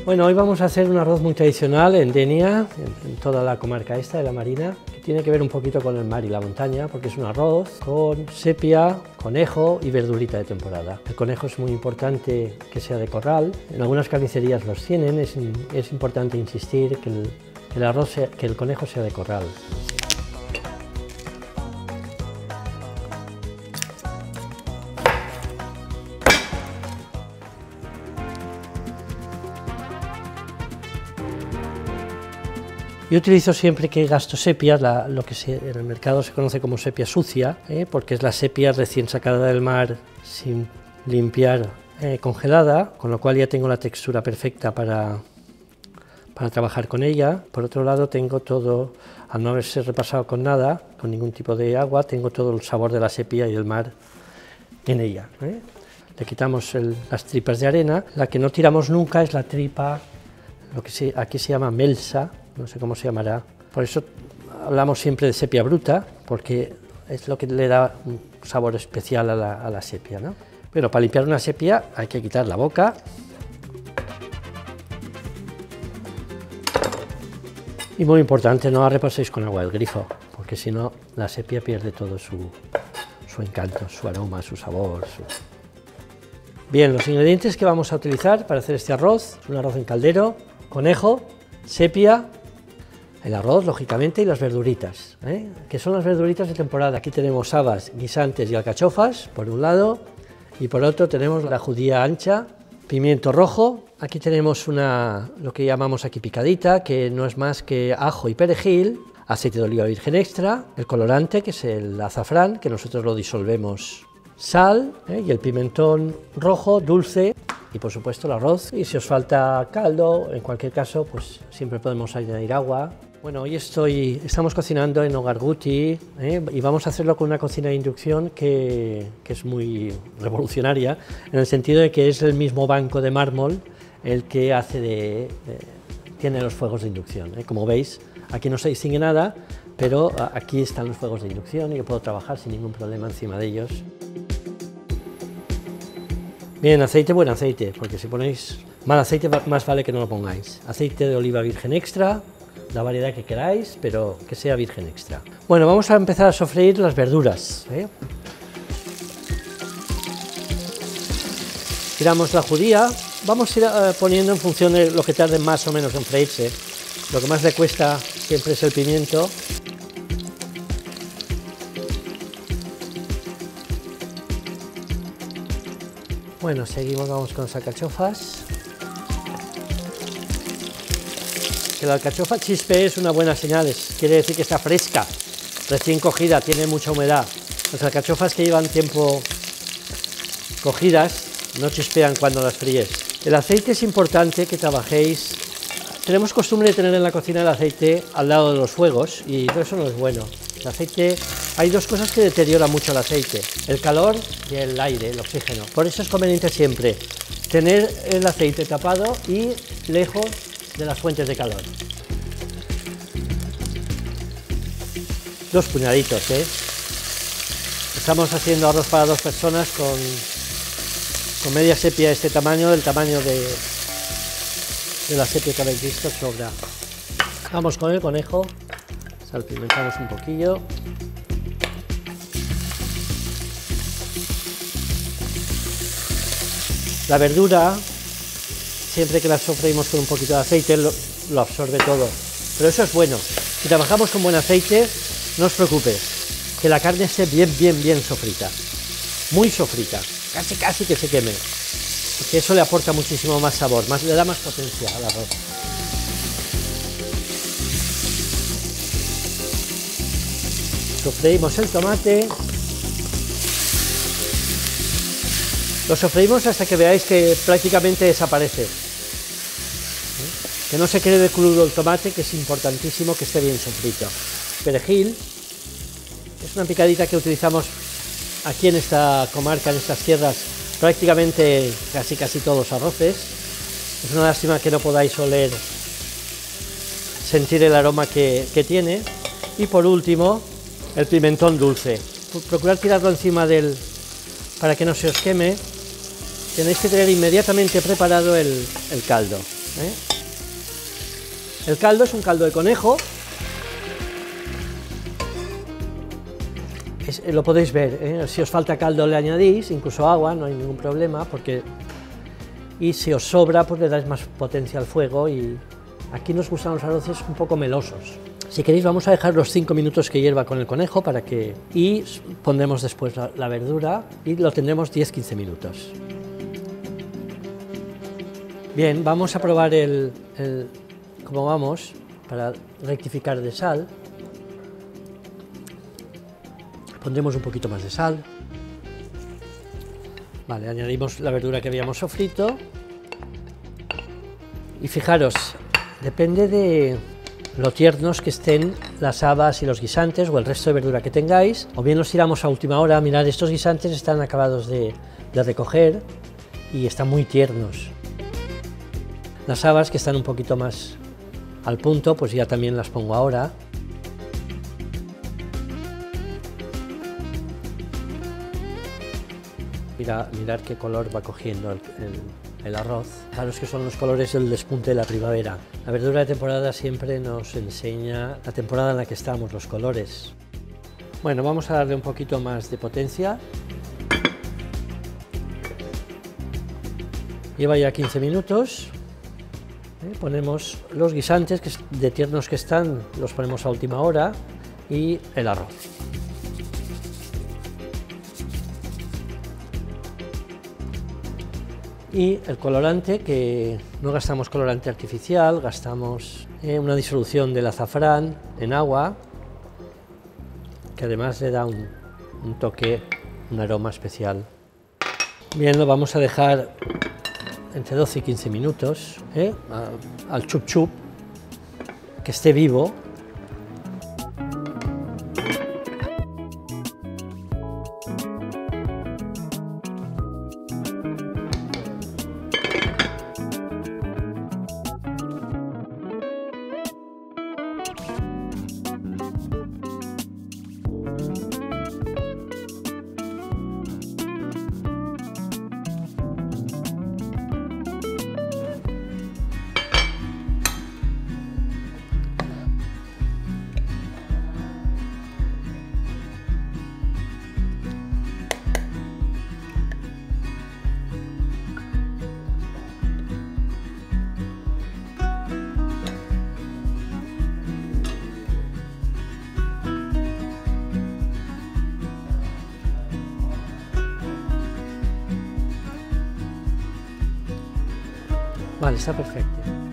Bueno, hoy vamos a hacer un arroz muy tradicional en Denia, en toda la comarca esta de la Marina, que tiene que ver un poquito con el mar y la montaña, porque es un arroz con sepia, conejo y verdurita de temporada. El conejo es muy importante que sea de corral, en algunas carnicerías los tienen, es importante insistir que el conejo sea de corral. Yo utilizo siempre que gasto sepia, lo que en el mercado se conoce como sepia sucia, porque es la sepia recién sacada del mar sin limpiar, congelada, con lo cual ya tengo la textura perfecta para trabajar con ella. Por otro lado, tengo todo, al no haberse repasado con nada, con ningún tipo de agua, tengo todo el sabor de la sepia y del mar en ella. Le quitamos las tripas de arena. La que no tiramos nunca es la tripa, aquí se llama melsa, no sé cómo se llamará. Por eso hablamos siempre de sepia bruta, porque es lo que le da un sabor especial a la sepia, ¿no? Pero para limpiar una sepia hay que quitar la boca. Y muy importante, no la repaséis con agua del grifo, porque si no la sepia pierde todo su encanto, su aroma, su sabor. Bien, los ingredientes que vamos a utilizar para hacer este arroz: es un arroz en caldero, conejo, sepia, el arroz, lógicamente, y las verduritas, que son las verduritas de temporada. Aquí tenemos habas, guisantes y alcachofas, por un lado, y por otro tenemos la judía ancha, pimiento rojo, aquí tenemos lo que llamamos aquí picadita, que no es más que ajo y perejil, aceite de oliva virgen extra, el colorante, que es el azafrán, que nosotros lo disolvemos, sal, y el pimentón rojo, dulce, y por supuesto el arroz. Y si os falta caldo, en cualquier caso, pues siempre podemos añadir agua. Bueno, hoy estamos cocinando en Hogar Guti, y vamos a hacerlo con una cocina de inducción que es muy revolucionaria, en el sentido de que es el mismo banco de mármol el que tiene los fuegos de inducción. Como veis, aquí no se distingue nada, pero aquí están los fuegos de inducción y yo puedo trabajar sin ningún problema encima de ellos. Bien, aceite, buen aceite, porque si ponéis mal aceite, más vale que no lo pongáis. Aceite de oliva virgen extra, la variedad que queráis, pero que sea virgen extra. Bueno, vamos a empezar a sofreír las verduras. Tiramos la judía, vamos a ir poniendo en función de lo que tarde más o menos en freírse. Lo que más le cuesta siempre es el pimiento. Bueno, seguimos, vamos con las alcachofas. Que la alcachofa chispe es una buena señal, quiere decir que está fresca, recién cogida, tiene mucha humedad. Las alcachofas que llevan tiempo cogidas no chispean cuando las fríes. El aceite es importante que trabajéis. Tenemos costumbre de tener en la cocina el aceite al lado de los fuegos y eso no es bueno. El aceite, hay dos cosas que deterioran mucho el aceite: el calor y el aire, el oxígeno. Por eso es conveniente siempre tener el aceite tapado y lejos de las fuentes de calor. 2 puñaditos, Estamos haciendo arroz para 2 personas con media sepia de este tamaño, del tamaño de la sepia que habéis visto, sobra. Vamos con el conejo, salpimentamos un poquillo. La verdura, siempre que la sofreímos con un poquito de aceite, lo absorbe todo. Pero eso es bueno. Si trabajamos con buen aceite, no os preocupéis, que la carne esté bien sofrita. Muy sofrita, casi que se queme. Porque eso le aporta muchísimo más sabor, le da más potencia al arroz. Sofreímos el tomate. Lo sofreímos hasta que veáis que prácticamente desaparece. Que no se quede crudo el tomate, que es importantísimo que esté bien sofrito. Perejil, es una picadita que utilizamos aquí en esta comarca, en estas tierras, prácticamente casi todos los arroces. Es una lástima que no podáis oler, sentir el aroma que tiene. Y por último, el pimentón dulce. Procurad tirarlo encima para que no se os queme. Tenéis que tener inmediatamente preparado el caldo. ¿eh? El caldo es un caldo de conejo. Lo podéis ver, ¿eh? Si os falta caldo le añadís, incluso agua, no hay ningún problema, y si os sobra, pues le dais más potencia al fuego, y aquí nos gustan los arroces un poco melosos. Si queréis vamos a dejar los 5 minutos que hierva con el conejo y pondremos después la verdura y lo tendremos 10-15 minutos. Bien, vamos a probar cómo vamos para rectificar de sal. Pondremos un poquito más de sal. Vale, añadimos la verdura que habíamos sofrito. Y fijaros, depende de lo tiernos que estén las habas y los guisantes o el resto de verdura que tengáis, o bien los tiramos a última hora. Mirad, estos guisantes están acabados de recoger y están muy tiernos. Las habas, que están un poquito más al punto, pues ya también las pongo ahora. Mirad qué color va cogiendo el arroz. Fijaros que son los colores del despunte de la primavera. La verdura de temporada siempre nos enseña la temporada en la que estamos, los colores. Bueno, vamos a darle un poquito más de potencia. Lleva ya 15 minutos. Ponemos los guisantes, que de tiernos que están, los ponemos a última hora, y el arroz. Y el colorante, que no gastamos colorante artificial, gastamos una disolución del azafrán en agua, que además le da un toque, un aroma especial. Bien, lo vamos a dejar entre 12 y 15 minutos, al chup chup, que esté vivo. Vale, está perfecto.